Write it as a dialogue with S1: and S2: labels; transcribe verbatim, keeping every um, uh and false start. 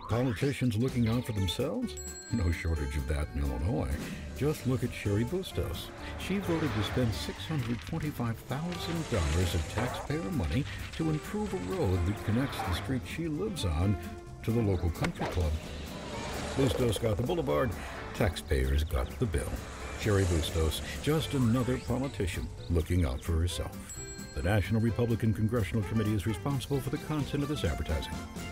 S1: Politicians looking out for themselves? No shortage of that in Illinois. Just look at Cheri Bustos. She voted to spend six hundred twenty-five thousand dollars of taxpayer money to improve a road that connects the street she lives on to the local country club. Bustos got the boulevard, taxpayers got the bill. Cheri Bustos, just another politician looking out for herself. The National Republican Congressional Committee is responsible for the content of this advertising.